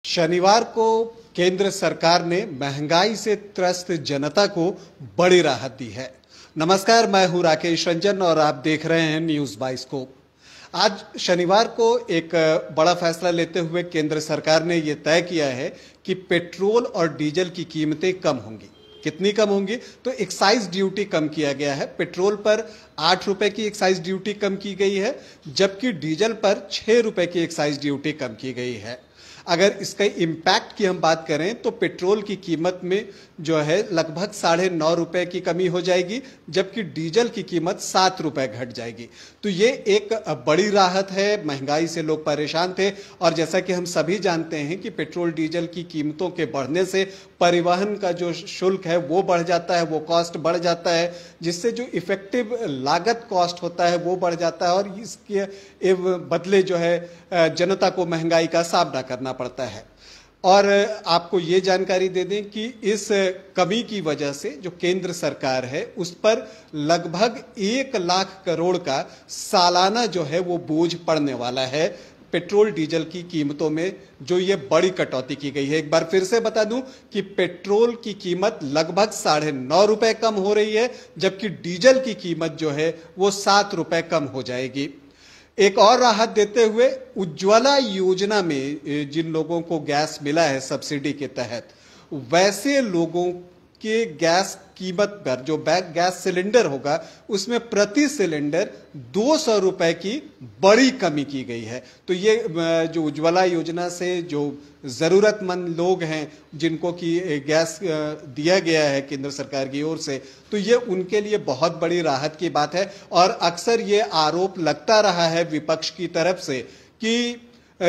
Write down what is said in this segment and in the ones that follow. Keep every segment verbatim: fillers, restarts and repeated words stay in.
शनिवार को केंद्र सरकार ने महंगाई से त्रस्त जनता को बड़ी राहत दी है। नमस्कार, मैं हूं राकेश रंजन और आप देख रहे हैं न्यूज बाइस्कोप। आज शनिवार को एक बड़ा फैसला लेते हुए केंद्र सरकार ने यह तय किया है कि पेट्रोल और डीजल की कीमतें कम होंगी। कितनी कम होंगी? तो एक्साइज ड्यूटी कम किया गया है। पेट्रोल पर आठ रुपए की एक्साइज ड्यूटी कम की गई है, जबकि डीजल पर छह रुपए की एक्साइज ड्यूटी कम की गई है। अगर इसका इम्पैक्ट की हम बात करें तो पेट्रोल की कीमत में जो है लगभग साढ़े नौ रुपए की कमी हो जाएगी, जबकि डीजल की कीमत सात रुपए घट जाएगी। तो ये एक बड़ी राहत है। महंगाई से लोग परेशान थे और जैसा कि हम सभी जानते हैं कि पेट्रोल डीजल की कीमतों के बढ़ने से परिवहन का जो शुल्क है वो बढ़ जाता है, वो कॉस्ट बढ़ जाता है, जिससे जो इफेक्टिव लागत कॉस्ट होता है वो बढ़ जाता है और इसके बदले जो है जनता को महंगाई का सामना करना पड़ता है। और आपको ये जानकारी दे दें कि इस कमी की वजह से जो केंद्र सरकार है उस पर लगभग एक लाख करोड़ का सालाना जो है वो बोझ पड़ने वाला है। पेट्रोल डीजल की कीमतों में जो ये बड़ी कटौती की गई है। एक बार फिर से बता दूं कि पेट्रोल की कीमत लगभग साढ़े नौ रुपए कम हो रही है, जबकि डीजल की कीमत जो है वो सात रुपए कम हो जाएगी। एक और राहत देते हुए उज्ज्वला योजना में जिन लोगों को गैस मिला है सब्सिडी के तहत, वैसे लोगों के गैस कीमत पर जो बैग गैस सिलेंडर होगा उसमें प्रति सिलेंडर दो सौ रुपए की बड़ी कमी की गई है। तो ये जो उज्ज्वला योजना से जो जरूरतमंद लोग हैं जिनको कि गैस दिया गया है केंद्र सरकार की ओर से, तो ये उनके लिए बहुत बड़ी राहत की बात है। और अक्सर ये आरोप लगता रहा है विपक्ष की तरफ से कि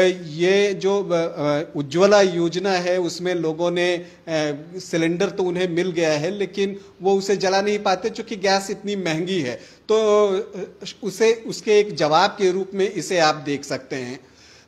ये जो उज्ज्वला योजना है उसमें लोगों ने सिलेंडर तो उन्हें मिल गया है लेकिन वो उसे जला नहीं पाते क्योंकि गैस इतनी महंगी है। तो उसे उसके एक जवाब के रूप में इसे आप देख सकते हैं।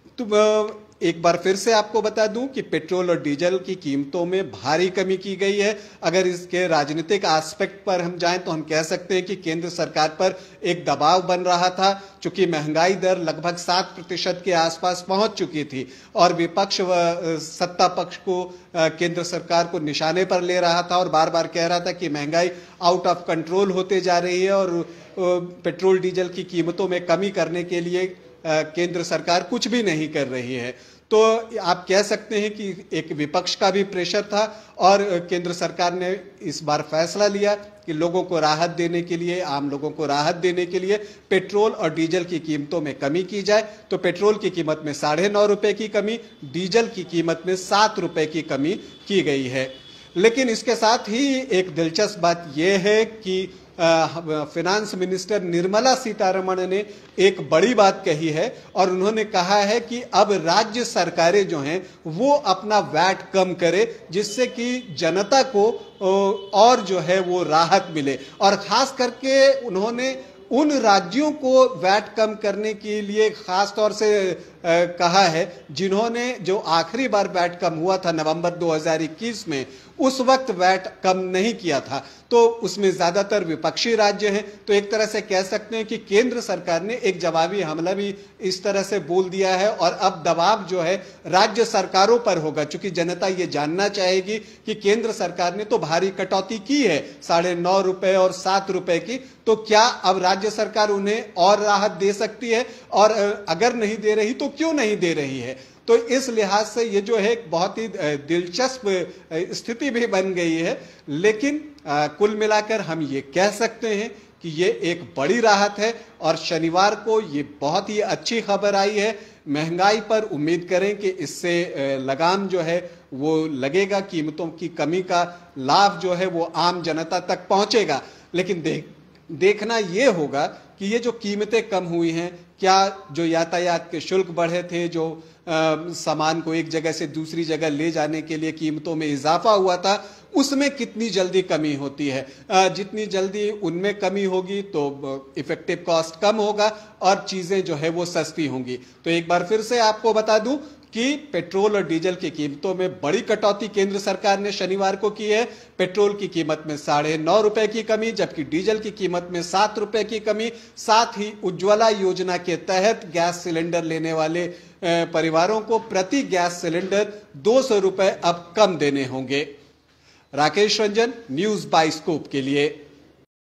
तो एक बार फिर से आपको बता दूं कि पेट्रोल और डीजल की कीमतों में भारी कमी की गई है। अगर इसके राजनीतिक एस्पेक्ट पर हम जाएं तो हम कह सकते हैं कि केंद्र सरकार पर एक दबाव बन रहा था, चूंकि महंगाई दर लगभग सात प्रतिशत के आसपास पहुंच चुकी थी और विपक्ष व सत्ता पक्ष को केंद्र सरकार को निशाने पर ले रहा था और बार बार कह रहा था कि महंगाई आउट ऑफ कंट्रोल होते जा रही है और पेट्रोल डीजल की कीमतों में कमी करने के लिए केंद्र सरकार कुछ भी नहीं कर रही है। तो आप कह सकते हैं कि एक विपक्ष का भी प्रेशर था और केंद्र सरकार ने इस बार फैसला लिया कि लोगों को राहत देने के लिए, आम लोगों को राहत देने के लिए पेट्रोल और डीजल की कीमतों में कमी की जाए। तो पेट्रोल की कीमत में साढ़े नौ रुपए की कमी, डीजल की कीमत में सात रुपए की कमी की गई है। लेकिन इसके साथ ही एक दिलचस्प बात यह है कि फाइनेंस मिनिस्टर निर्मला सीतारमण ने एक बड़ी बात कही है और उन्होंने कहा है कि अब राज्य सरकारें जो हैं वो अपना वैट कम करे, जिससे कि जनता को और जो है वो राहत मिले। और खास करके उन्होंने उन राज्यों को वैट कम करने के लिए खास तौर से आ, कहा है जिन्होंने जो आखिरी बार वैट कम हुआ था नवंबर दो हज़ार इक्कीस में, उस वक्त वैट कम नहीं किया था, तो उसमें ज्यादातर विपक्षी राज्य हैं। तो एक तरह से कह सकते हैं कि केंद्र सरकार ने एक जवाबी हमला भी इस तरह से बोल दिया है और अब दबाव जो है राज्य सरकारों पर होगा, क्योंकि जनता ये जानना चाहेगी कि केंद्र सरकार ने तो भारी कटौती की है साढ़े नौ रुपए और सात रुपए की, तो क्या अब राज्य सरकार उन्हें और राहत दे सकती है और अगर नहीं दे रही तो क्यों नहीं दे रही है। तो इस लिहाज से ये जो है एक बहुत ही दिलचस्प स्थिति भी बन गई है। लेकिन आ, कुल मिलाकर हम ये कह सकते हैं कि ये एक बड़ी राहत है और शनिवार को ये बहुत ही अच्छी खबर आई है। महंगाई पर उम्मीद करें कि इससे लगाम जो है वो लगेगा, कीमतों की कमी का लाभ जो है वो आम जनता तक पहुंचेगा। लेकिन देख देखना ये होगा कि ये जो कीमतें कम हुई हैं, क्या जो यातायात के शुल्क बढ़े थे, जो आ, सामान को एक जगह से दूसरी जगह ले जाने के लिए कीमतों में इजाफा हुआ था, उसमें कितनी जल्दी कमी होती है। आ, जितनी जल्दी उनमें कमी होगी तो इफेक्टिव कॉस्ट कम होगा और चीजें जो है वो सस्ती होंगी। तो एक बार फिर से आपको बता दूं कि पेट्रोल और डीजल की कीमतों में बड़ी कटौती केंद्र सरकार ने शनिवार को की है। पेट्रोल की कीमत में साढ़े नौ रुपए की कमी, जबकि डीजल की कीमत में सात रुपए की कमी। साथ ही उज्ज्वला योजना के तहत गैस सिलेंडर लेने वाले परिवारों को प्रति गैस सिलेंडर दो सौ रुपए अब कम देने होंगे। राकेश रंजन, न्यूज बाइस्कोप के लिए।